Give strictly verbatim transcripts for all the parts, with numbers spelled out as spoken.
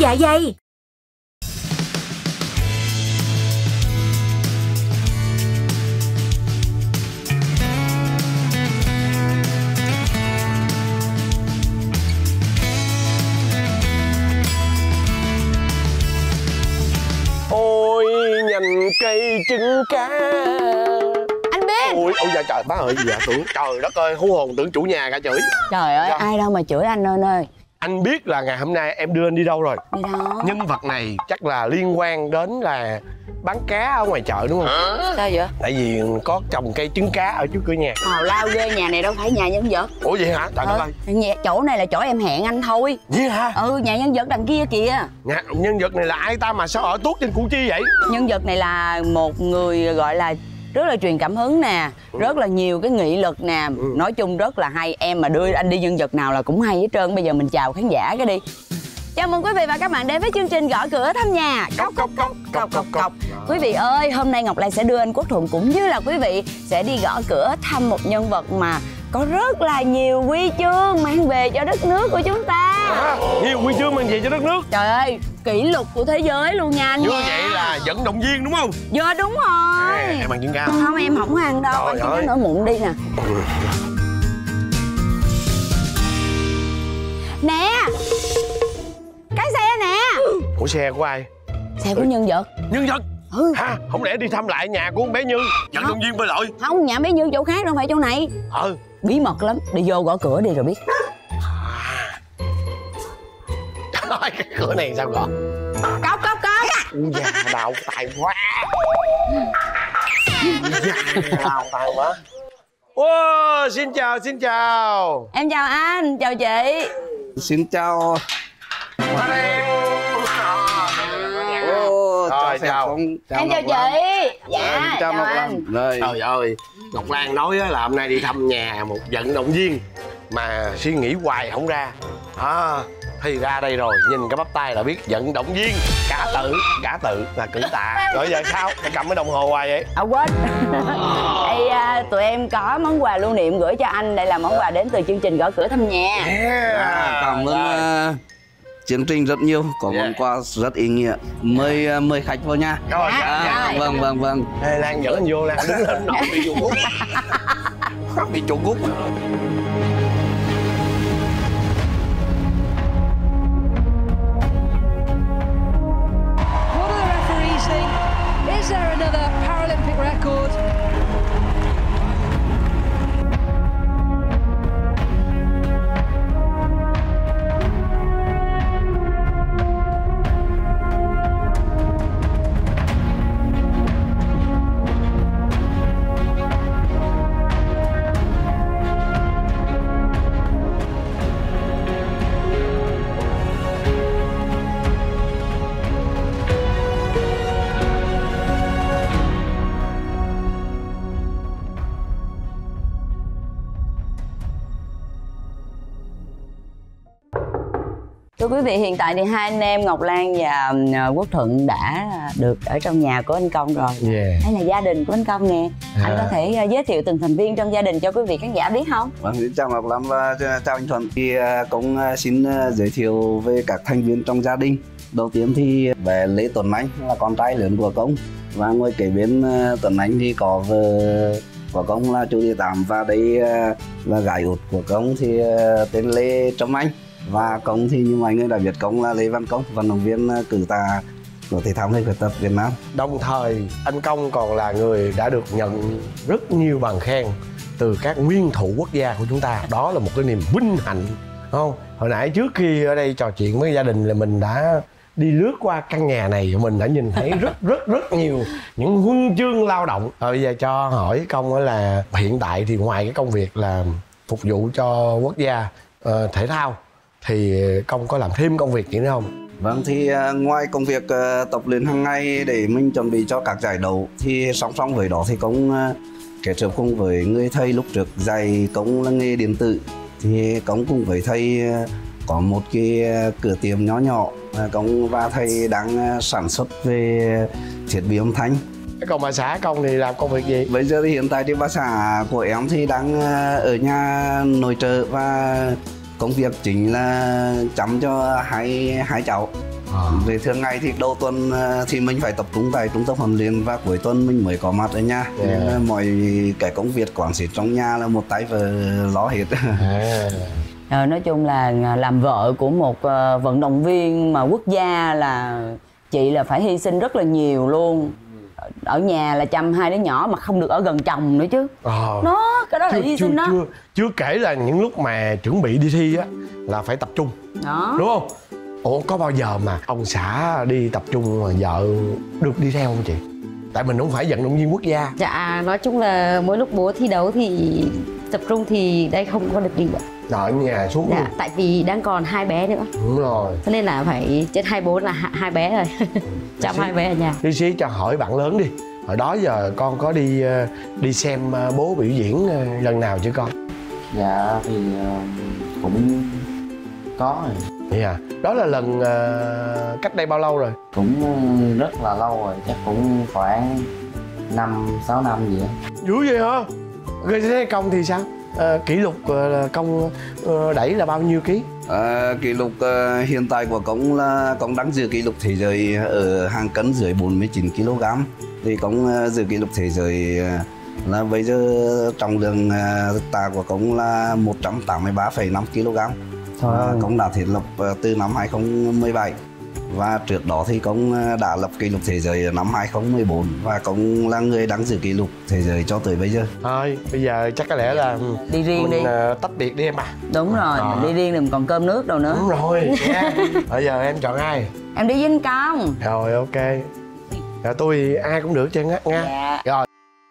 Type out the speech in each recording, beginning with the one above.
dạ dày. Ôi nhành cây trứng cá. Anh biết. Ôi ôi dạ trời má ơi, dạ tưởng trời đất ơi, hú hồn tưởng chủ nhà cả chửi. Trời ơi, dạ. Ai đâu mà chửi anh ơn ơi. Anh biết là ngày hôm nay em đưa anh đi đâu rồi? Đi đâu? Nhân vật này chắc là liên quan đến là bán cá ở ngoài chợ đúng không? Sao vậy? Tại vì có trồng cây trứng cá ở trước cửa nhà. Hào lao ghê, nhà này đâu phải nhà nhân vật. Ủa vậy hả? Trời đất ơi. Nhà, chỗ này là chỗ em hẹn anh thôi. Vậy hả? Ừ, nhà nhân vật đằng kia kìa. Nhà, nhân vật này là ai ta mà sao ở tuốt trên Củ Chi vậy? Nhân vật này là một người gọi là rất là truyền cảm hứng nè, ừ. rất là nhiều cái nghị lực nè, ừ. nói chung rất là hay. Em mà đưa anh đi nhân vật nào là cũng hay hết trơn. Bây giờ mình chào khán giả cái đi. Chào mừng quý vị và các bạn đến với chương trình Gõ Cửa Thăm Nhà. Cốc cốc cốc cốc cốc cốc. Quý vị ơi, hôm nay Ngọc Lan sẽ đưa anh Quốc Thuận cũng như là quý vị sẽ đi gõ cửa thăm một nhân vật mà có rất là nhiều huy chương mang về cho đất nước của chúng ta. À, nhiều huy chương mang về cho đất nước. Trời ơi, kỷ lục của thế giới luôn nha anh. Như nha. vậy là vận động viên đúng không? Dạ đúng rồi. À, em ăn trứng cá. Không, em không ăn đâu. Anh trứng cá nổi mụn đi nè. Nè, cái xe nè. Ủa xe của ai? Xe của nhân vật. Nhân vật? Ừ. Hả? Không lẽ đi thăm lại nhà của con bé Như, vận động viên bơi lội? Không, nhà bé Như chỗ khác, đâu phải chỗ này. Ừ. Bí mật lắm, đi vô gõ cửa đi rồi biết. Trời, cái cửa này sao gõ? Cốc cốc cốc. Ui da, đào tài quá. Ui da, đào tài quá. Wow, xin chào, xin chào. Em chào anh, chào chị. Xin chào. Ô, chào, chào. Phong, chào em chào Lan. chị. Dạ, Em chào Ngọc Lan. Rồi. Trời ơi, Ngọc Lan nói là hôm nay đi thăm nhà một vận động viên mà suy nghĩ hoài không ra. À, thì ra đây rồi, nhìn cái bắp tay là biết vận động viên cả tự, cả tự là cử tạ. Rồi giờ sao? Mày cầm cái đồng hồ hoài vậy? À quên. Ê, à, tụi em có món quà lưu niệm gửi cho anh. Đây là món quà đến từ chương trình Gõ Cửa Thăm Nhà. Yeah. À, cảm ơn uh, chương trình rất nhiều, có yeah. món quà rất ý nghĩa. Mời uh, mời khách vào nhà. Rồi, dạ, à, dạ. Vâng, vâng, vâng. Ê, Lan dẫn anh vô, Lan đứng lên, nó bị chuột hút. Nó bị chuột hút. Is there another Paralympic record? Thưa quý vị, hiện tại thì hai anh em Ngọc Lan và Quốc Thuận đã được ở trong nhà của anh Công rồi. Yeah. Đây là gia đình của anh Công nè. À. Anh có thể giới thiệu từng thành viên trong gia đình cho quý vị khán giả biết không? Vâng, chào Ngọc Lan và chào anh Thuận. Thì cũng xin giới thiệu về các thành viên trong gia đình. Đầu tiên thì bé Lê Tuấn Anh là con trai lớn của Công. Và ngồi kế bên Tuấn Anh thì có vợ của Công là Chu Thị Tám. Và đây là gái út của Công thì tên Lê Trâm Anh. Và Công thì như mọi người đã biết, Công là Lê Văn Công, vận động viên cử tạ của thể thao người khuyết tật Việt Nam. Đồng thời anh Công còn là người đã được nhận rất nhiều bằng khen từ các nguyên thủ quốc gia của chúng ta. Đó là một cái niềm vinh hạnh, đúng không? Hồi nãy trước khi ở đây trò chuyện với gia đình là mình đã đi lướt qua căn nhà này, mình đã nhìn thấy rất rất rất nhiều những huân chương lao động. Rồi bây giờ cho hỏi Công là hiện tại thì ngoài cái công việc là phục vụ cho quốc gia uh, thể thao thì Công có làm thêm công việc gì nữa không? Vâng, thì uh, ngoài công việc uh, tập luyện hàng ngày để mình chuẩn bị cho các giải đấu thì song song với đó thì Công uh, kết hợp cùng với người thầy lúc trước dạy Công là nghề điện tử, thì Công cùng với thầy uh, có một cái uh, cửa tiệm nhỏ nhỏ. uh, Công và thầy đang uh, sản xuất về thiết bị âm thanh. Còn bà xã Công thì làm công việc gì? Bây giờ thì hiện tại thì bà xã của em thì đang uh, ở nhà nội trợ và công việc chính là chăm cho hai hai cháu. À. Về thường ngày thì đầu tuần thì mình phải tập trung tại trung tâm huấn luyện và cuối tuần mình mới có mặt ở nhà. Yeah. Nên là mọi cái công việc quản lý trong nhà là một tay vợ lo hết. À. Ờ, nói chung là làm vợ của một uh, vận động viên mà quốc gia là chị là phải hy sinh rất là nhiều luôn. Ở nhà là chăm hai đứa nhỏ mà không được ở gần chồng nữa chứ. Ờ. Nó cái đó là chưa, hy chưa, sinh đó. Chưa, chưa kể là những lúc mà chuẩn bị đi thi á là phải tập trung. Đó. Đúng không? Ủa có bao giờ mà ông xã đi tập trung mà vợ được đi theo không chị? Tại mình không phải vận động viên quốc gia. Dạ, nói chung là mỗi lúc bố thi đấu thì tập trung thì đây không có được đi ạ. Rồi ở nhà suốt dạ, luôn. Tại vì đang còn hai bé nữa. Đúng rồi. Cho nên là phải chết hai bố là hai bé rồi. Chăm hai bé ở nhà. Tí xí cho hỏi bạn lớn đi. Hồi đó giờ con có đi đi xem bố biểu diễn lần nào chứ con? Dạ thì cũng có rồi. Vậy à? Đó là lần uh, cách đây bao lâu rồi? Cũng rất là lâu rồi, chắc cũng khoảng năm sáu năm gì á. Dữ vậy hả? Rồi thế công thì sao? À, kỷ lục uh, công uh, đẩy là bao nhiêu ký? À, kỷ lục uh, hiện tại của công là công đang giữ kỷ lục thế giới ở hàng cân dưới bốn mươi chín ki lô gam. Thì công uh, giữ kỷ lục thế giới uh, là bây giờ trọng lượng uh, tạ của công là một trăm tám mươi ba phẩy năm ki lô gam. À, công đã thiết lập uh, từ năm hai không một bảy. Và trước đó thì công đã lập kỷ lục thế giới năm hai không một bốn và công là người đang giữ kỷ lục thế giới cho tới bây giờ. Thôi bây giờ chắc có lẽ là đi riêng mình đi. Uh, tách biệt đi em à. Đúng rồi, à. Mình đi riêng đừng còn cơm nước đâu nữa. Đúng rồi. Yeah. Bây giờ em chọn ai? Em đi với anh Công. Rồi ok. Rồi tôi ai cũng được chứ nha. Dạ. Rồi.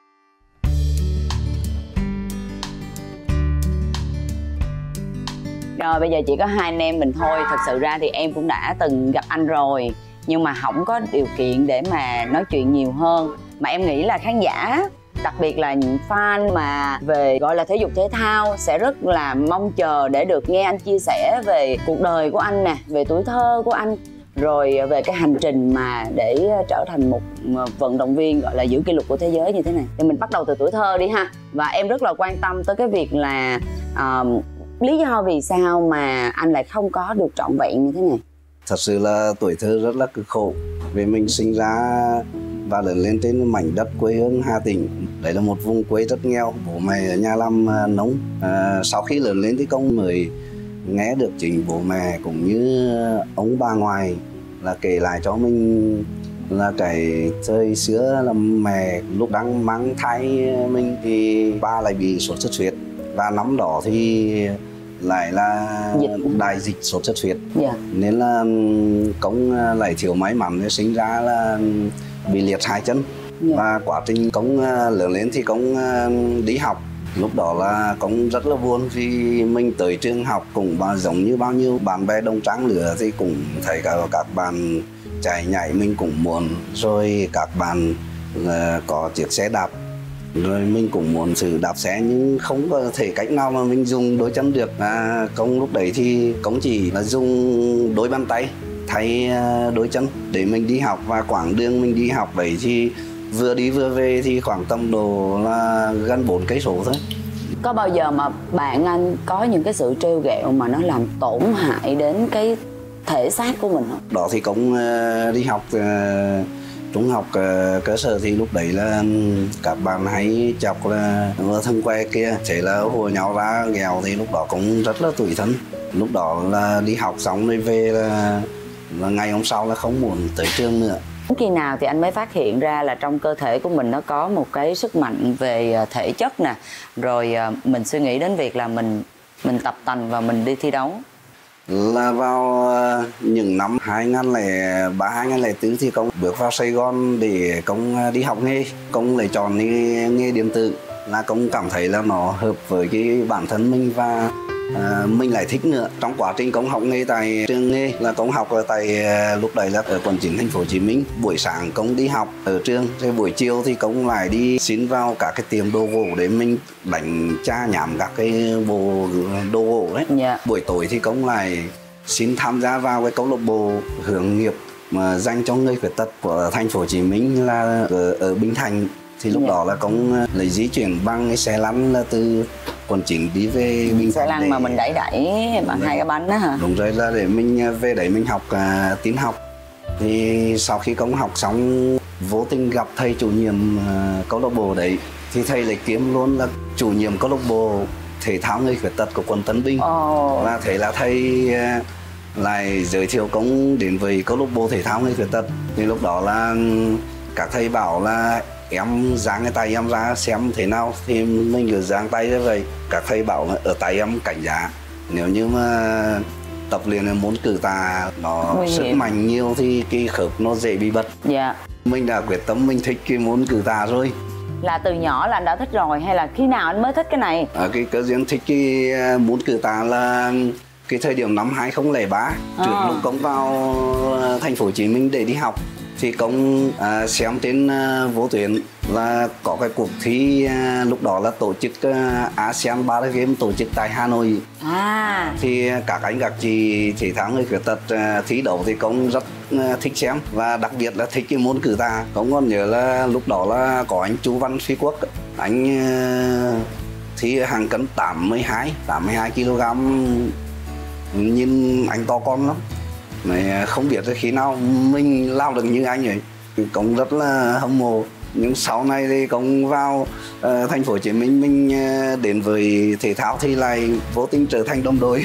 Rồi bây giờ chỉ có hai anh em mình thôi. Thật sự ra thì em cũng đã từng gặp anh rồi, nhưng mà không có điều kiện để mà nói chuyện nhiều hơn. Mà em nghĩ là khán giả, đặc biệt là những fan mà về gọi là thể dục thể thao sẽ rất là mong chờ để được nghe anh chia sẻ về cuộc đời của anh nè, về tuổi thơ của anh, rồi về cái hành trình mà để trở thành một vận động viên gọi là giữ kỷ lục của thế giới như thế này. Thì mình bắt đầu từ tuổi thơ đi ha. Và em rất là quan tâm tới cái việc là uh, lý do vì sao mà anh lại không có được trọn vẹn như thế này? Thật sự là tuổi thơ rất là cực khổ. Vì mình sinh ra và lớn lên trên mảnh đất quê hương Hà Tĩnh. Đấy là một vùng quê rất nghèo, bố mẹ ở nhà làm nông. À, sau khi lớn lên thì công mới nghe được chính bố mẹ cũng như ông bà ngoại là kể lại cho mình là cái thời xưa là mẹ lúc đang mang thai mình thì ba lại bị sốt xuất huyết. Và năm đó thì lại là dịch. Đại dịch sốt xuất huyết. Yeah. Nên là công lại thiếu may mắn để sinh ra là bị liệt hai chân. Yeah. Và quá trình công lớn lên thì công đi học. Lúc đó là công rất là buồn vì mình tới trường học cũng giống như bao nhiêu bạn bè đồng trang lứa thì cũng thấy cả các bạn chạy nhảy mình cũng muốn, rồi các bạn là có chiếc xe đạp, rồi mình cũng muốn thử đạp xe nhưng không có thể cách nào mà mình dùng đôi chân được. À, công lúc đấy thì công chỉ là dùng đôi bàn tay thay đôi chân để mình đi học, và quãng đường mình đi học đấy thì vừa đi vừa về thì khoảng tầm độ là gần bốn cây số thôi. Có bao giờ mà bạn anh có những cái sự trêu ghẹo mà nó làm tổn hại đến cái thể xác của mình không? Đó thì cũng uh, đi học uh, trung học uh, cơ sở thì lúc đấy là các bạn hay chọc là thân que kia, thế là hùa nhau ra ghèo thì lúc đó cũng rất là tủi thân. Lúc đó là đi học xong rồi về là, là ngày hôm sau là không muốn tới trường nữa. Khi nào thì anh mới phát hiện ra là trong cơ thể của mình nó có một cái sức mạnh về thể chất nè, rồi mình suy nghĩ đến việc là mình mình tập tành và mình đi thi đấu? Là vào những năm hai nghìn không trăm lẻ ba hai nghìn không trăm lẻ bốn thì công bước vào Sài Gòn để công đi học nghề. Công lại chọn nghề, nghề điện tử, là công cảm thấy là nó hợp với cái bản thân mình và À, mình lại thích nữa. Trong quá trình công học nghề tại trường nghề là công học ở tại lúc đấy là ở quận chín thành phố Hồ Chí Minh. Buổi sáng công đi học ở trường, rồi buổi chiều thì công lại đi xin vào các cái tiệm đồ gỗ để mình đánh tra nhảm các cái bộ đồ gỗ đấy. Yeah. Buổi tối thì công lại xin tham gia vào cái câu lạc bộ hướng nghiệp mà dành cho người khuyết tật của thành phố Hồ Chí Minh là ở, ở Bình Thạnh. Thì lúc yeah. đó là công lấy di chuyển bằng cái xe lăn là từ quận chín đi về Bình Thạnh. Xe lăn mà mình đẩy đẩy bằng hai cái bánh đó hả? Đúng rồi, là để mình về đấy mình học uh, tin học. Thì sau khi công học xong vô tình gặp thầy chủ nhiệm uh, câu lạc bộ đấy, thì thầy lại kiếm luôn là chủ nhiệm câu lạc bộ thể thao người khuyết tật của quận Tân Bình. Ồ. Và thế là thầy uh, lại giới thiệu công đến với câu lạc bộ thể thao người khuyết tật. Thì lúc đó là các thầy bảo là em giang cái tay em ra xem thế nào, thì mình cứ giang tay như vậy. Các thầy bảo là ở tay em cảnh giá, nếu như mà tập luyện muốn cử tà nó sức mạnh nhiều thì cái khớp nó dễ bị bật. Dạ. Mình đã quyết tâm mình thích cái môn cử tà rồi. Là từ nhỏ là anh đã thích rồi hay là khi nào anh mới thích cái này? À, cái cơ duyên thích cái môn cử tà là cái thời điểm năm hai không không ba, à. Trước lúc Công vào thành phố Hồ Chí Minh để đi học thì Công à, xem trên à, vô tuyến là có cái cuộc thi à, lúc đó là tổ chức à, ASEAN Para Games tổ chức tại Hà Nội. À. Thì các anh các chị thể thao người khuyết tật à, thi đấu thì Công rất à, thích xem, và đặc biệt là thích cái môn cử tà. Công còn nhớ là lúc đó là có anh Chu Văn Phi Quốc, anh à, thi hàng cân tám mươi hai ki lô gam, nhìn anh to con lắm. Này, không biết khi nào mình làm được như anh ấy, cũng rất là hâm mộ. Nhưng sau này thì cũng vào uh, thành phố Hồ Chí Minh, mình uh, đến với thể thao thì lại vô tình trở thành đồng đội.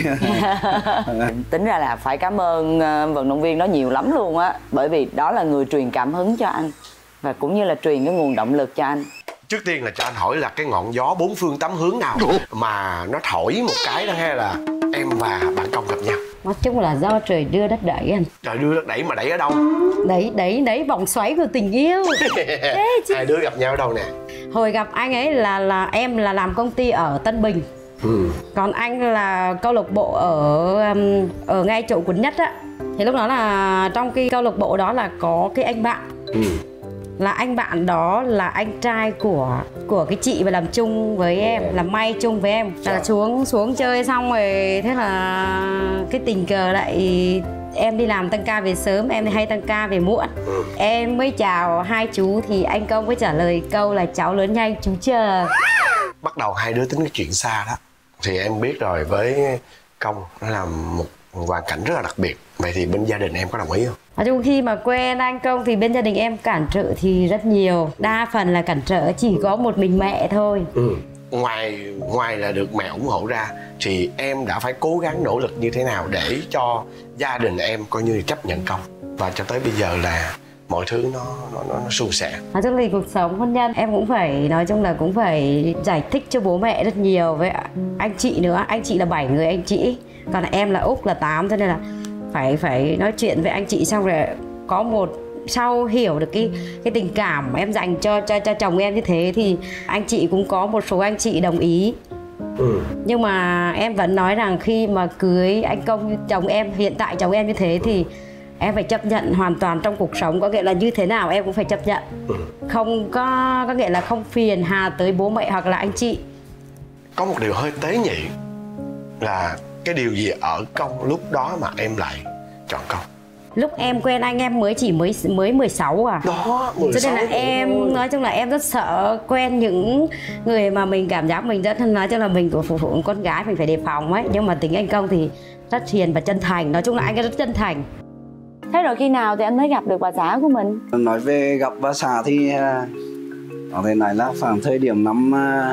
Tính ra là phải cảm ơn uh, vận động viên đó nhiều lắm luôn á, bởi vì đó là người truyền cảm hứng cho anh và cũng như là truyền cái nguồn động lực cho anh. Trước tiên là cho anh hỏi là cái ngọn gió bốn phương tám hướng nào mà nó thổi một cái đó, hay là em và bạn Công gặp nhau? Nói chung là do trời đưa đất đẩy anh. Trời đưa đất đẩy, mà đẩy ở đâu? Đẩy, đẩy, đẩy vòng xoáy của tình yêu. Thế chứ. Hai đứa gặp nhau ở đâu nè? Hồi gặp anh ấy là là em là làm công ty ở Tân Bình. Ừ. Còn anh là câu lạc bộ ở ở ngay chỗ quận Nhất á. Thì lúc đó là trong cái câu lạc bộ đó là có cái anh bạn. Ừ. Là anh bạn đó là anh trai của của cái chị mà làm chung với em, làm may chung với em. Là xuống xuống chơi xong rồi, thế là cái tình cờ lại em đi làm tăng ca về sớm, em thì hay tăng ca về muộn. Em mới chào hai chú thì anh Công mới trả lời câu là cháu lớn nhanh chú chờ. Bắt đầu hai đứa tính cái chuyện xa đó. Thì em biết rồi, với Công nó là một hoàn cảnh rất là đặc biệt. Vậy thì bên gia đình em có đồng ý không? Nói chung khi mà quen anh Công thì bên gia đình em cản trở thì rất nhiều. Đa phần là cản trở chỉ có một mình mẹ thôi. Ừ. Ngoài ngoài là được mẹ ủng hộ ra thì em đã phải cố gắng nỗ lực như thế nào để cho gia đình em coi như chấp nhận Công, và cho tới bây giờ là mọi thứ nó nó nó, nó suôn sẻ. Nói chung là cuộc sống hôn nhân em cũng phải, nói chung là cũng phải giải thích cho bố mẹ rất nhiều, với anh chị nữa. Anh chị là bảy người anh chị, còn em là Úc là tám, cho nên là phải phải nói chuyện với anh chị, xong rồi có một sau hiểu được cái cái tình cảm mà em dành cho cho cho chồng em như thế thì anh chị cũng có một số anh chị đồng ý. Ừ. Nhưng mà em vẫn nói rằng khi mà cưới anh Công chồng em, hiện tại chồng em như thế thì em phải chấp nhận hoàn toàn trong cuộc sống, có nghĩa là như thế nào em cũng phải chấp nhận. Ừ. Không có có nghĩa là không phiền hà tới bố mẹ hoặc là anh chị. Có một điều hơi tế nhị là cái điều gì ở Công lúc đó mà em lại chọn Công? Lúc em quen anh em mới chỉ mới mới mười sáu à. Đó, mười sáu. Cho nên là em thôi. Nói chung là em rất sợ quen những người mà mình cảm giác mình rất, nói chung là mình của phụ phụ con gái mình phải đề phòng ấy. Nhưng mà tính anh Công thì rất hiền và chân thành, nói chung là anh ấy rất chân thành. Thế rồi khi nào thì anh mới gặp được bà xã của mình? Nói về gặp bà xã thì có thể nói là khoảng thời điểm năm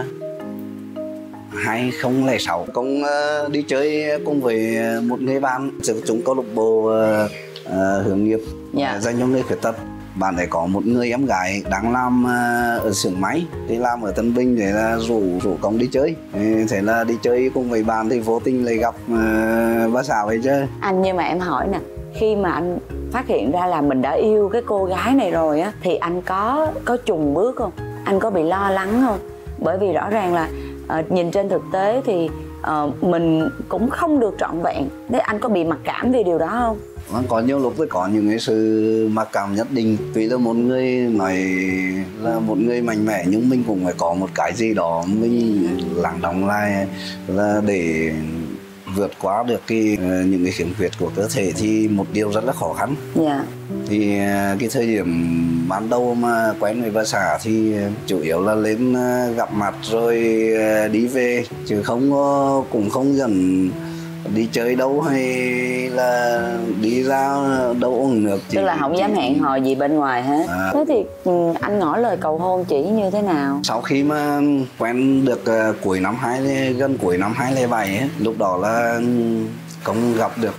hai không không sáu, Công uh, đi chơi cùng với một người bạn sử dụng câu lạc bộ uh, uh, hướng nghiệp yeah. uh, dành cho người khuyết tật. Bạn ấy có một người em gái đang làm uh, ở xưởng máy, đi làm ở Tân Bình, để là rủ rủ Công đi chơi. Thế là đi chơi cùng với bạn thì vô tình lại gặp uh, bà xã vậy chứ. Anh, nhưng mà em hỏi nè, khi mà anh phát hiện ra là mình đã yêu cái cô gái này rồi á, thì anh có có chùng bước không? Anh có bị lo lắng không? Bởi vì rõ ràng là uh, nhìn trên thực tế thì uh, mình cũng không được trọn vẹn. Thế anh có bị mặc cảm về điều đó không? Có nhiều lúc thì có những cái sự mặc cảm nhất định. Tuy là một người nói là một người mạnh mẽ, nhưng mình cũng phải có một cái gì đó mình lắng đọng lại là để vượt qua được cái những cái khiếm khuyết của cơ thể thì một điều rất là khó khăn. Yeah. Thì cái thời điểm ban đầu mà quen với bà xã thì chủ yếu là lên gặp mặt rồi đi về, chứ không cũng không dần đi chơi đâu hay là đi ra đâu uống nước. Tức là không dám hẹn hò gì bên ngoài hết. À. Thế thì anh ngỏ lời cầu hôn chị như thế nào? Sau khi mà quen được uh, cuối năm hai gần cuối năm hai lẻ bảy ấy, lúc đó là Công gặp được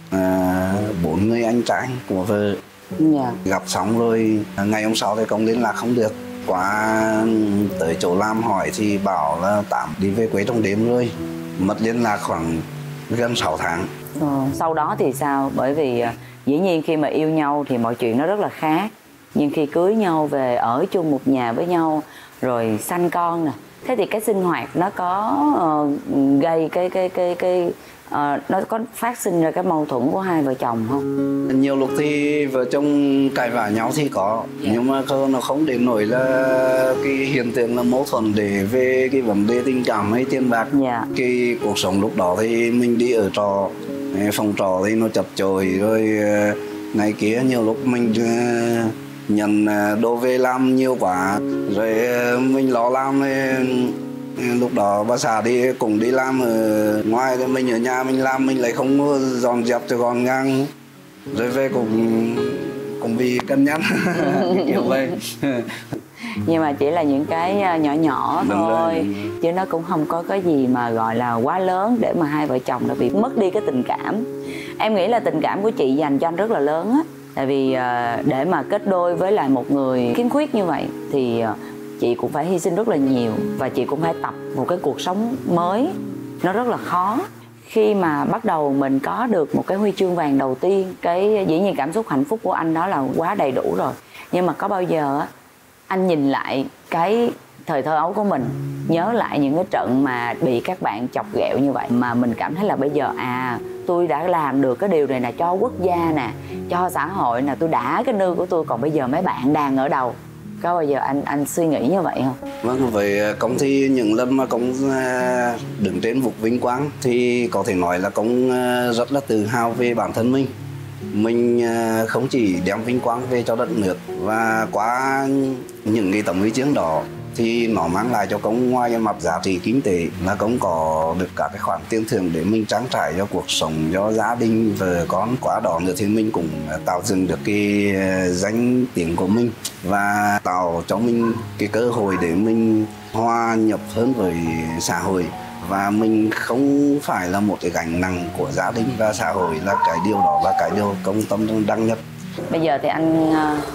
bốn uh, người anh trai của vợ. Yeah. Gặp xong rồi ngày hôm sau thì Công liên lạc không được. Qua tới chỗ làm hỏi thì bảo là tạm đi về quê trong đêm rồi. Mất liên lạc khoảng gần sáu tháng. Ờ, sau đó thì sao? Bởi vì dĩ nhiên khi mà yêu nhau thì mọi chuyện nó rất là khác. Nhưng khi cưới nhau về ở chung một nhà với nhau rồi sanh con nè, thế thì cái sinh hoạt nó có uh, gây cái cái cái cái uh, nó có phát sinh ra cái mâu thuẫn của hai vợ chồng không? Nhiều lúc thì vợ chồng cãi vã nhau thì có, yeah. Nhưng mà nó không đến nổi là cái hiện tượng là mâu thuẫn để về cái vấn đề tình cảm hay tiền bạc. Yeah. Cái cuộc sống lúc đó thì mình đi ở trọ, phòng trọ thì nó chật chội rồi ngày kia nhiều lúc mình uh, nhận đồ về làm nhiều quá rồi mình lo làm thì lúc đó bà xã đi cùng đi làm ở ngoài thì mình ở nhà mình làm mình lại không dọn dẹp cho gọn gàng rồi về cũng cũng bị cân nhắc kiểu vậy. Nhưng mà chỉ là những cái nhỏ nhỏ đúng thôi rồi. Chứ nó cũng không có cái gì mà gọi là quá lớn để mà hai vợ chồng đã bị mất đi cái tình cảm. Em nghĩ là tình cảm của chị dành cho anh rất là lớn á. Tại vì để mà kết đôi với lại một người khiếm khuyết như vậy thì chị cũng phải hy sinh rất là nhiều. Và chị cũng phải tập một cái cuộc sống mới. Nó rất là khó. Khi mà bắt đầu mình có được một cái huy chương vàng đầu tiên, cái dĩ nhiên cảm xúc hạnh phúc của anh đó là quá đầy đủ rồi. Nhưng mà có bao giờ anh nhìn lại cái thời thơ ấu của mình, nhớ lại những cái trận mà bị các bạn chọc ghẹo như vậy mà mình cảm thấy là bây giờ à tôi đã làm được cái điều này nè cho quốc gia nè, cho xã hội nè, tôi đã cái nư của tôi, còn bây giờ mấy bạn đang ở đâu? Có bao giờ anh anh suy nghĩ như vậy không? Vâng, vậy Công thì những lần mà Công đứng trên vực vinh quang thì có thể nói là Công rất là tự hào về bản thân mình. Mình không chỉ đem vinh quang về cho đất nước, và qua những cái tấm huy chương đó thì nó mang lại cho Công ngoài mặt giá trị kinh tế là Công có được cả cái khoản tiền thưởng để mình trang trải cho cuộc sống, cho gia đình, vợ con. Qua đó nữa thì mình cũng tạo dựng được cái danh tiếng của mình và tạo cho mình cái cơ hội để mình hòa nhập hơn với xã hội. Và mình không phải là một cái gánh nặng của gia đình và xã hội, là cái điều đó là cái điều Công tâm đắc nhất. Bây giờ thì anh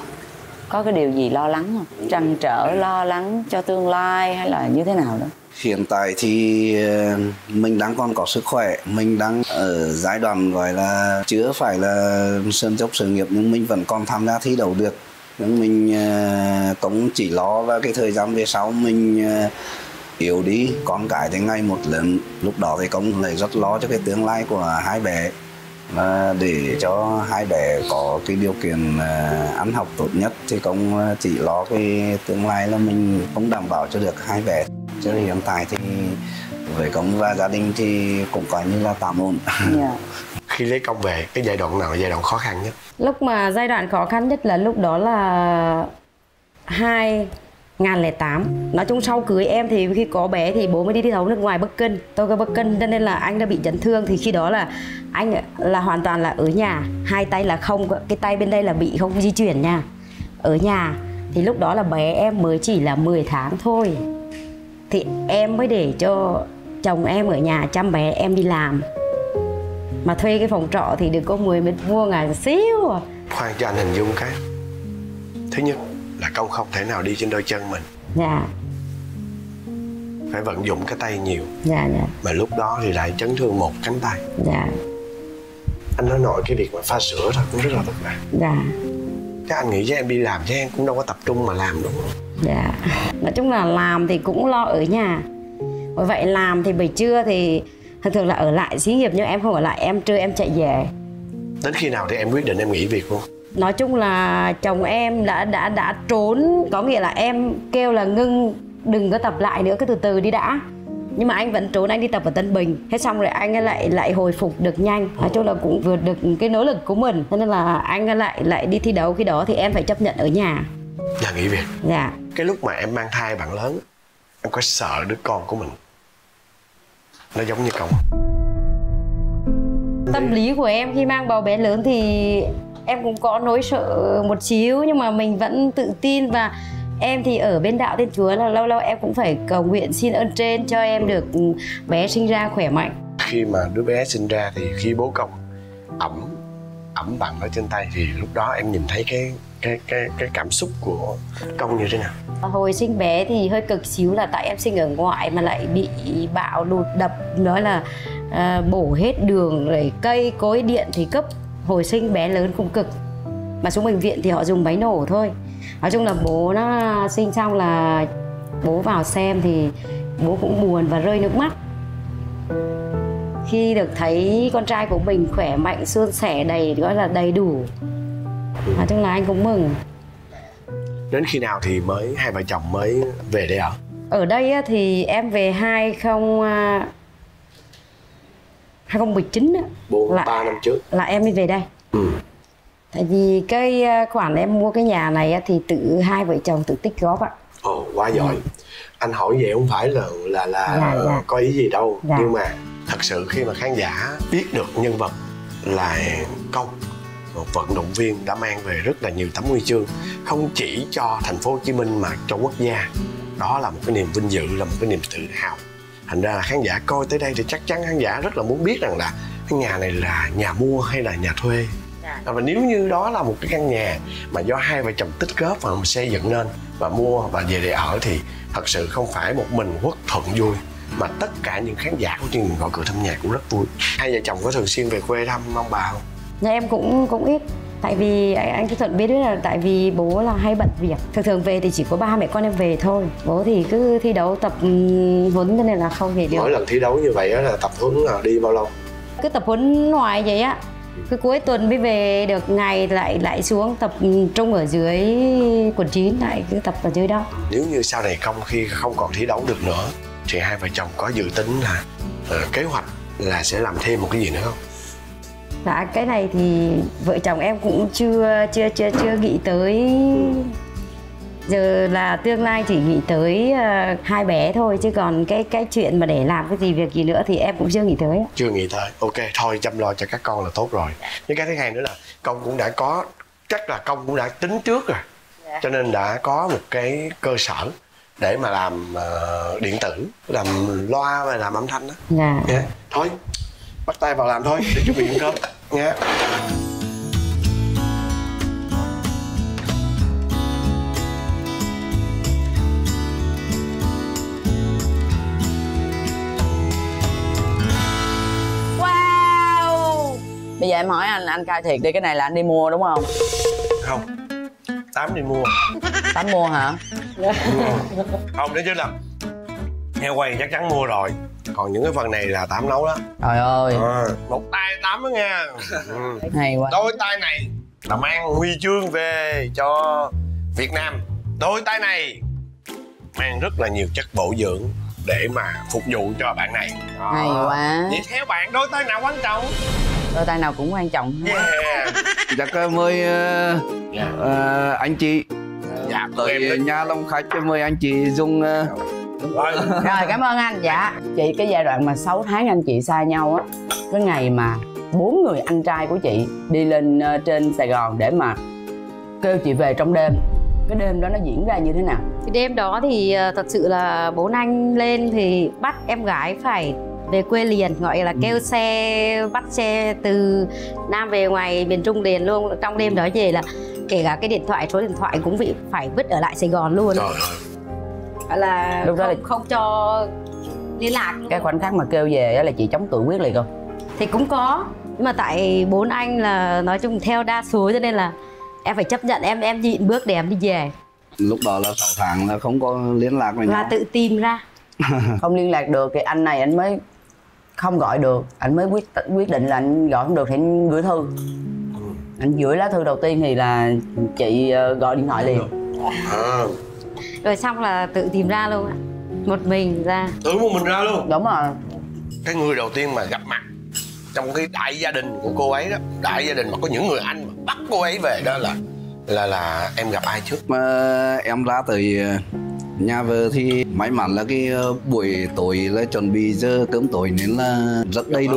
có cái điều gì lo lắng không? Trăn trở, lo lắng cho tương lai hay là như thế nào đó? Hiện tại thì mình đang còn có sức khỏe, mình đang ở giai đoạn gọi là chưa phải là sơn dốc sự nghiệp, nhưng mình vẫn còn tham gia thi đấu được. Nhưng mình cũng chỉ lo vào cái thời gian về sau mình yếu đi, con cái thì ngày một lớn, lúc đó thì Công lại rất lo cho cái tương lai của hai bé, và để cho hai bé có cái điều kiện ăn học tốt nhất thì Công chỉ lo cái tương lai là mình không đảm bảo cho được hai bé. Chứ hiện tại thì với Công và gia đình thì cũng coi như là tạm ổn. Yeah. Khi lấy Công về, cái giai đoạn nào là giai đoạn khó khăn nhất? Lúc mà giai đoạn khó khăn nhất là lúc đó là hai nghìn lẻ tám. Nói chung sau cưới em thì khi có bé thì bố mới đi thi đấu nước ngoài Bắc Kinh. Tôi có Bắc Kinh cho nên là anh đã bị chấn thương. Thì khi đó là anh là hoàn toàn là ở nhà, hai tay là không, cái tay bên đây là bị không di chuyển nha. Ở nhà thì lúc đó là bé em mới chỉ là mười tháng thôi. Thì em mới để cho chồng em ở nhà chăm bé, em đi làm. Mà thuê cái phòng trọ thì được có mười mét vuông à, xíu à. Khoan cho anh hình dung cái. Thứ nhất là Công không thể nào đi trên đôi chân mình. Dạ. Phải vận dụng cái tay nhiều. Dạ, dạ. Mà lúc đó thì lại chấn thương một cánh tay. Dạ. Anh nói nội cái việc mà pha sữa thôi cũng rất là vất vả. Dạ. Chắc anh nghĩ chứ em đi làm chứ em cũng đâu có tập trung mà làm đúng không? Dạ. Nói chung là làm thì cũng lo ở nhà. Bởi vậy làm thì buổi trưa thì thường thường là ở lại xí nghiệp, nhưng em không ở lại, em trưa em chạy về. Đến khi nào thì em quyết định em nghỉ việc luôn? Nói chung là chồng em đã đã đã trốn, có nghĩa là em kêu là ngưng, đừng có tập lại nữa, cứ từ từ đi đã. Nhưng mà anh vẫn trốn, anh đi tập ở Tân Bình. Hết xong rồi anh lại lại hồi phục được nhanh. Nói chung là cũng vượt được cái nỗ lực của mình. Cho nên là anh lại lại đi thi đấu. Khi đó thì em phải chấp nhận ở nhà. Là nghỉ việc? Dạ. Cái lúc mà em mang thai bạn lớn, em có sợ đứa con của mình nó giống như Công không? tâm lý của em khi mang bầu bé lớn thì em cũng có nỗi sợ một xíu, nhưng mà mình vẫn tự tin. Và em thì ở bên đạo Thiên Chúa là lâu lâu em cũng phải cầu nguyện xin ơn trên cho em được bé sinh ra khỏe mạnh. Khi mà đứa bé sinh ra thì khi bố Công ẩm ẩm bằng ở trên tay thì lúc đó em nhìn thấy cái cái cái cái cảm xúc của Công như thế nào? Hồi sinh bé thì hơi cực xíu là tại em sinh ở ngoại mà lại bị bạo lụt đập, nói là à, bổ hết đường rồi cây cối điện thì cấp. Hồi sinh bé lớn cũng cực, mà xuống bệnh viện thì họ dùng máy nổ thôi. Nói chung là bố nó sinh xong là bố vào xem thì bố cũng buồn và rơi nước mắt khi được thấy con trai của mình khỏe mạnh, suôn sẻ, đầy gọi là đầy đủ. Nói chung là anh cũng mừng. Đến khi nào thì mới hai vợ chồng mới về đây ở? Ở đây thì em về hai không hai không một chín bốn ba năm trước là em đi về đây. Ừ. Tại vì cái khoản em mua cái nhà này thì tự hai vợ chồng tự tích góp ạ. Ồ, quá giỏi. Ừ. Anh hỏi vậy không phải là là là dạ, dạ. có ý gì đâu, dạ. Nhưng mà thật sự khi mà khán giả biết được nhân vật là Công, một vận động viên đã mang về rất là nhiều tấm huy chương, không chỉ cho thành phố Hồ Chí Minh mà cho quốc gia, đó là một cái niềm vinh dự, là một cái niềm tự hào. Thành ra là khán giả coi tới đây thì chắc chắn khán giả rất là muốn biết rằng là cái nhà này là nhà mua hay là nhà thuê. À, và nếu như đó là một cái căn nhà mà do hai vợ chồng tích góp và xây dựng nên và mua và về để ở thì thật sự không phải một mình Quốc Thuận vui, mà tất cả những khán giả của chương trình Gõ Cửa Thăm Nhà cũng rất vui. Hai vợ chồng có thường xuyên về quê thăm ông bà không? Nhà em cũng cũng ít. Tại vì anh Quốc Thuận biết là tại vì bố là hay bận việc. Thường thường về thì chỉ có ba mẹ con em về thôi. Bố thì cứ thi đấu tập huấn cho nên là không về được. Mỗi lần thi đấu như vậy là tập huấn là đi bao lâu? Cứ tập huấn ngoài vậy á. Cứ cuối tuần mới về được ngày lại lại xuống tập trung ở dưới quận chín, lại cứ tập ở dưới đó. Nếu như sau này Công khi không còn thi đấu được nữa thì hai vợ chồng có dự tính là uh, kế hoạch là sẽ làm thêm một cái gì nữa không? Dạ, cái này thì vợ chồng em cũng chưa chưa chưa chưa nghĩ tới. Giờ là tương lai chỉ nghĩ tới uh, hai bé thôi, chứ còn cái cái chuyện mà để làm cái gì việc gì nữa thì em cũng chưa nghĩ tới. Chưa nghĩ tới. Ok, thôi chăm lo cho các con là tốt rồi. Nhưng cái thứ hai nữa là Công cũng đã có, chắc là Công cũng đã tính trước rồi. Dạ. Cho nên đã có một cái cơ sở để mà làm uh, điện tử, làm loa và làm âm thanh đó. Dạ. Yeah. Thôi, bắt tay vào làm thôi để chuẩn bị ăn cơm nha. Wow. Bây giờ em hỏi anh, anh khai thiệt đi, cái này là anh đi mua đúng không? Không, Tám đi mua. Tám mua hả? Không, đấy chứ là heo quay chắc chắn mua rồi. Còn những cái phần này là Tám nấu đó. Trời ơi. À, một tay Tám đó nha. Ừ. Hay quá. Đôi tay này là mang huy chương về cho Việt Nam. Đôi tay này mang rất là nhiều chất bổ dưỡng để mà phục vụ cho bạn này. Đó. Hay quá. Vậy theo bạn đôi tay nào quan trọng? Đôi tay nào cũng quan trọng. Yeah. Chắc mời uh, yeah. uh, anh chị dạ, tới nhà long khách, mời anh chị dùng uh... rồi. Rồi, cảm ơn anh. Dạ. Chị, cái giai đoạn mà sáu tháng anh chị xa nhau á, cái ngày mà bốn người anh trai của chị đi lên uh, trên Sài Gòn để mà kêu chị về trong đêm, cái đêm đó nó diễn ra như thế nào? Cái đêm đó thì uh, thật sự là bốn anh lên thì bắt em gái phải về quê liền, gọi là kêu xe, bắt xe từ Nam về ngoài miền Trung liền luôn. Trong đêm đó về là kể cả cái điện thoại, số điện thoại cũng bị phải vứt ở lại Sài Gòn luôn. Trời ơi. Là lúc đó không, là... không cho liên lạc luôn. Cái khoảnh khắc mà kêu về là chị chống cự quyết liệt không? Thì cũng có, nhưng mà tại bốn anh là nói chung theo đa số cho nên là em phải chấp nhận, em em nhịn bước để em đi về. Lúc đó là sáu tháng là không có liên lạc với nhau. Là tự tìm ra. Không liên lạc được thì anh này anh mới không gọi được, anh mới quyết quyết định là anh gọi không được thì anh gửi thư. Anh gửi lá thư đầu tiên thì là chị gọi điện thoại liền. À. Rồi xong là tự tìm ra luôn ạ. Một mình ra. Tự một mình ra luôn. Đúng rồi. Cái người đầu tiên mà gặp mặt trong cái đại gia đình của cô ấy đó, đại gia đình mà có những người anh mà bắt cô ấy về đó là là là em gặp ai trước? Mà em ra tới nhà vợ thì may mắn là cái buổi tối là chuẩn bị giờ cơm tối nên là rất đầy đủ.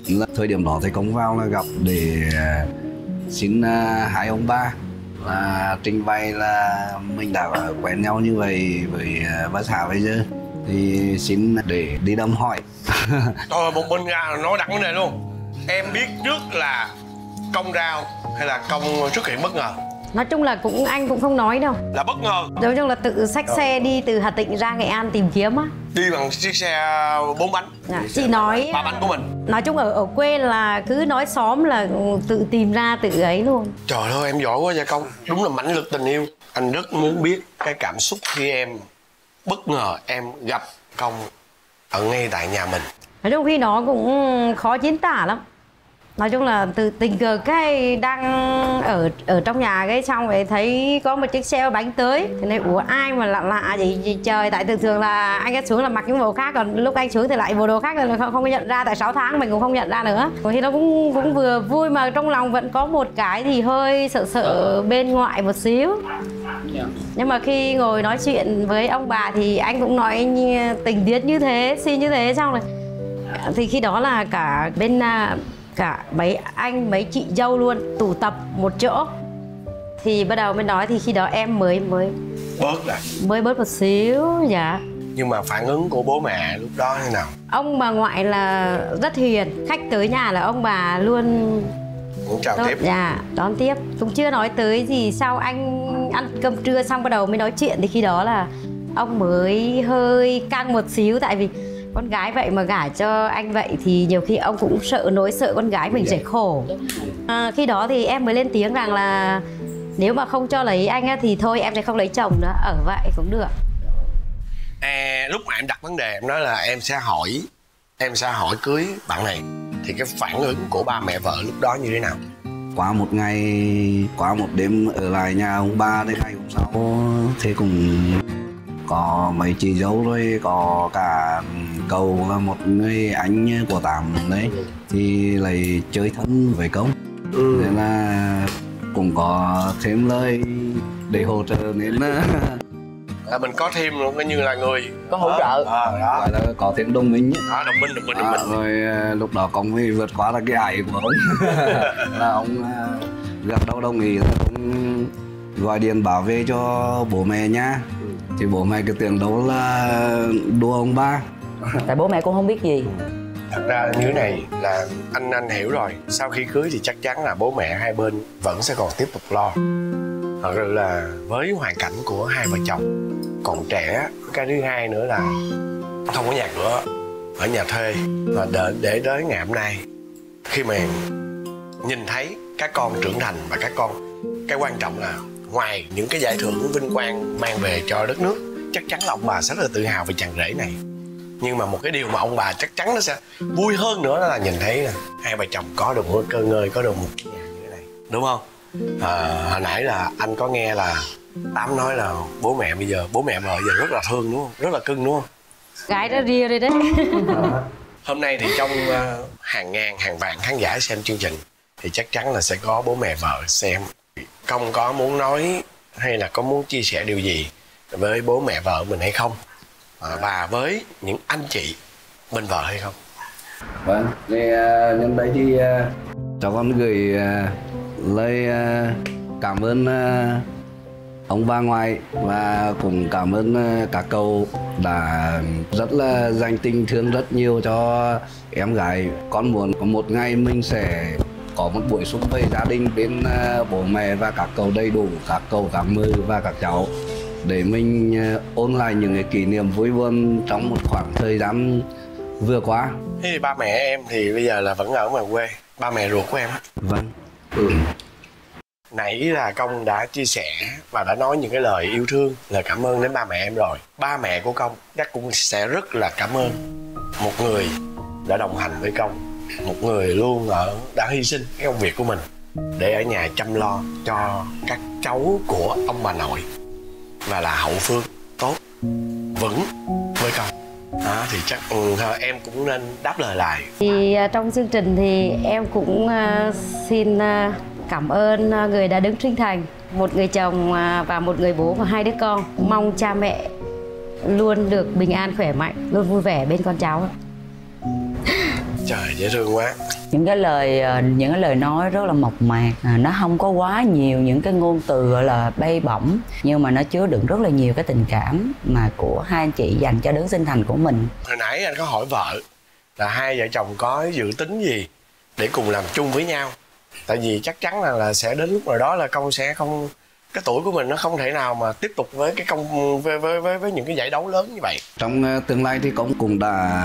Là thời điểm đó thì Công vào là gặp để xin uh, hai ông ba là trình bày là mình đã quen nhau như vậy với uh, bác xã bây giờ thì xin để đi đâm hỏi. Thôi một bên ra nói đặt vấn đề luôn. Em biết trước là Công rao hay là Công xuất hiện bất ngờ? Nói chung là cũng anh cũng không nói đâu. Là bất ngờ. Nói chung là tự xách xe đi từ Hà Tĩnh ra Nghệ An tìm kiếm á. Đi bằng chiếc xe bốn bánh. Dạ, chị nói ba bánh của mình. Nói chung ở ở quê là cứ nói xóm là tự tìm ra tự ấy luôn. Trời ơi em giỏi quá Gia Công. Đúng là mãnh lực tình yêu. Anh rất muốn biết cái cảm xúc khi em bất ngờ em gặp Công ở ngay tại nhà mình. Nói chung khi đó cũng khó diễn tả lắm. Nói chung là từ tình cờ cái đang ở ở trong nhà cái xong rồi thấy có một chiếc xe bánh tới. Thế này ủa ai mà lạ lạ gì, gì trời. Tại thường thường là anh ấy xuống là mặc những bộ khác, còn lúc anh xuống thì lại bộ đồ khác rồi không, không có nhận ra. Tại sáu tháng mình cũng không nhận ra nữa. Thì nó cũng cũng vừa vui mà trong lòng vẫn có một cái thì hơi sợ sợ bên ngoại một xíu. Nhưng mà khi ngồi nói chuyện với ông bà thì anh cũng nói tình tiết như thế, xin như thế xong rồi. Thì khi đó là cả bên cả mấy anh mấy chị dâu luôn tụ tập một chỗ thì bắt đầu mới nói, thì khi đó em mới mới bớt lại mới bớt một xíu. Dạ. Nhưng mà phản ứng của bố mẹ lúc đó thế nào? Ông bà ngoại là rất hiền, khách tới nhà là ông bà luôn cũng chào đón, tiếp. dạ đón tiếp, cũng chưa nói tới gì. Sau anh ăn cơm trưa xong bắt đầu mới nói chuyện thì khi đó là ông mới hơi căng một xíu, tại vì con gái vậy mà gả cho anh vậy thì nhiều khi ông cũng sợ, nỗi sợ con gái mình sẽ khổ. À, khi đó thì em mới lên tiếng rằng là nếu mà không cho lấy anh á, thì thôi em sẽ không lấy chồng nữa, ở vậy cũng được. À, lúc mà em đặt vấn đề em nói là em sẽ hỏi em sẽ hỏi cưới bạn này, thì cái phản ứng của ba mẹ vợ lúc đó như thế nào? Qua một ngày, qua một đêm ở lại nhà ông ba, đến ngày hôm sau thì cũng có mấy chị dâu rồi, có cả Cầu là một người anh của Tám đấy thì lại chơi thân với Công. Ừ. Nên là cũng có thêm lời để hỗ trợ nên là là mình có thêm luôn, coi như là người có hỗ trợ. À, đó. Gọi là có thêm đồng minh. Đó, đồng minh, đồng minh, đồng minh. À, rồi lúc đó Công mới vượt qua là cái ải của ông. Là ông gặp đâu đồng ý là ông gọi điện bảo vệ cho bố mẹ nha. Thì bố mẹ cái tiếng đâu là đùa ông ba. Tại bố mẹ cũng không biết gì. Thật ra như thế này là anh anh hiểu rồi. Sau khi cưới thì chắc chắn là bố mẹ hai bên vẫn sẽ còn tiếp tục lo. Thật sự là với hoàn cảnh của hai vợ chồng còn trẻ, cái thứ hai nữa là không có nhà cửa, ở nhà thuê, và để, để tới ngày hôm nay khi mà nhìn thấy các con trưởng thành và các con, cái quan trọng là ngoài những cái giải thưởng vinh quang mang về cho đất nước, chắc chắn là ông bà sẽ rất là tự hào về chàng rể này. Nhưng mà một cái điều mà ông bà chắc chắn nó sẽ vui hơn nữa đó là nhìn thấy là hai vợ chồng có được một cơ ngơi, có được một cái nhà như thế này, đúng không? À, hồi nãy là anh có nghe là Tám nói là bố mẹ bây giờ, bố mẹ vợ giờ rất là thương đúng không? Rất là cưng đúng không? Gái đã ria rồi đấy. Hôm nay thì trong uh, hàng ngàn, hàng vạn khán giả xem chương trình thì chắc chắn là sẽ có bố mẹ vợ xem. Công có muốn nói hay là có muốn chia sẻ điều gì với bố mẹ vợ mình hay không? À, và với những anh chị bên vợ hay không? Vâng, thì uh, nhân đây thì uh, cho con gửi uh, lời uh, cảm ơn uh, ông bà ngoại, và cũng cảm ơn uh, các cậu đã rất là dành tình thương rất nhiều cho em gái. Con muốn có một ngày mình sẽ có một buổi sum vầy gia đình bên uh, bố mẹ và các cậu đầy đủ, các cậu, các mư và các cháu, để mình uh, ôn lại những cái kỷ niệm vui buồn trong một khoảng thời gian vừa qua. Thế thì ba mẹ em thì bây giờ là vẫn ở ngoài quê, ba mẹ ruột của em á. Vâng. Ừ. Nãy là Công đã chia sẻ và đã nói những cái lời yêu thương, lời cảm ơn đến ba mẹ em rồi. Ba mẹ của Công chắc cũng sẽ rất là cảm ơn một người đã đồng hành với Công, một người luôn ở đã hy sinh cái công việc của mình để ở nhà chăm lo cho các cháu của ông bà nội, và là hậu phương tốt vững với Công. Đó, thì chắc ừ, em cũng nên đáp lời lại. Thì uh, trong chương trình thì em cũng uh, xin uh, cảm ơn uh, người đã đứng sinh thành, một người chồng uh, và một người bố và hai đứa con. Mong cha mẹ luôn được bình an khỏe mạnh, luôn vui vẻ bên con cháu. Trời, dễ thương quá. Những cái lời những cái lời nói rất là mộc mạc, à, nó không có quá nhiều những cái ngôn từ gọi là bay bổng, nhưng mà nó chứa đựng rất là nhiều cái tình cảm mà của hai anh chị dành cho đấng sinh thành của mình. Hồi nãy anh có hỏi vợ là hai vợ chồng có dự tính gì để cùng làm chung với nhau, tại vì chắc chắn là, là sẽ đến lúc nào đó là Công sẽ không, cái tuổi của mình nó không thể nào mà tiếp tục với cái công với với với, với những cái giải đấu lớn như vậy. Trong uh, tương lai thì Công cũng đã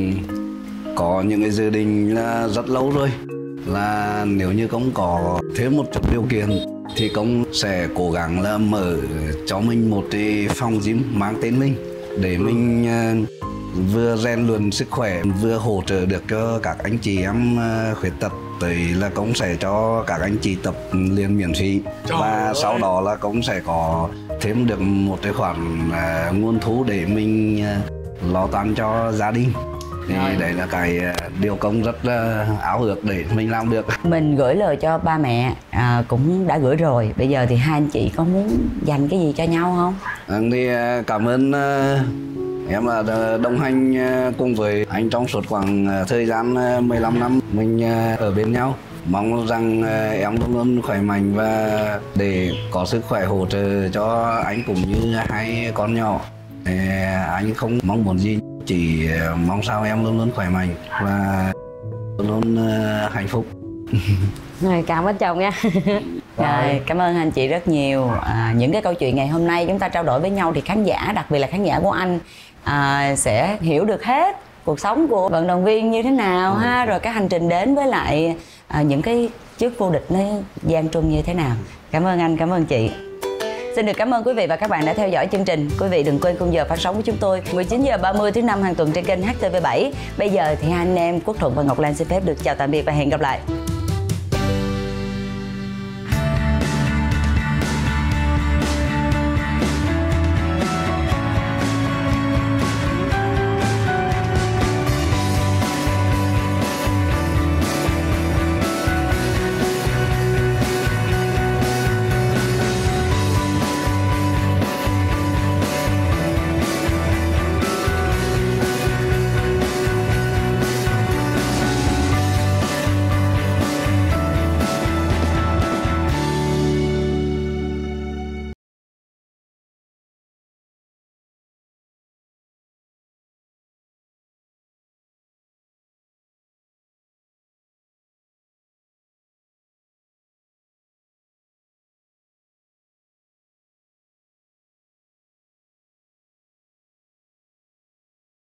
có những cái dự định là rất lâu rồi, là nếu như Công có thêm một chút điều kiện thì Công sẽ cố gắng là mở cho mình một cái phòng gym mang tên mình để mình uh, vừa rèn luyện sức khỏe, vừa hỗ trợ được cho các anh chị em uh, khuyết tật. Tới là Công sẽ cho các anh chị tập liền miễn phí. Trời và ơi. Sau đó là Công sẽ có thêm được một cái khoản uh, nguồn thu để mình uh, lo toan cho gia đình. Thì rồi. Đấy là cái điều Công rất uh, áo ước để mình làm được. Mình gửi lời cho ba mẹ à, cũng đã gửi rồi. Bây giờ thì hai anh chị có muốn dành cái gì cho nhau không? À, thì uh, cảm ơn uh, em là đồng hành cùng với anh trong suốt khoảng thời gian mười lăm năm mình ở bên nhau. Mong rằng em luôn luôn khỏe mạnh và để có sức khỏe hỗ trợ cho anh cũng như hai con nhỏ. Anh không mong muốn gì, chỉ mong sao em luôn luôn khỏe mạnh và luôn luôn hạnh phúc. Rồi, cảm ơn chồng nha. Rồi, cảm ơn anh chị rất nhiều. À, những cái câu chuyện ngày hôm nay chúng ta trao đổi với nhau thì khán giả, đặc biệt là khán giả của anh à, sẽ hiểu được hết cuộc sống của vận động viên như thế nào, ừ. ha, rồi cái hành trình đến với lại à, những cái chức vô địch nó gian truân như thế nào. Cảm ơn anh, cảm ơn chị. Xin được cảm ơn quý vị và các bạn đã theo dõi chương trình. Quý vị đừng quên khung giờ phát sóng của chúng tôi mười chín giờ ba mươi thứ năm hàng tuần trên kênh H T V bảy. Bây giờ thì hai anh em Quốc Thuận và Ngọc Lan xin phép được chào tạm biệt và hẹn gặp lại.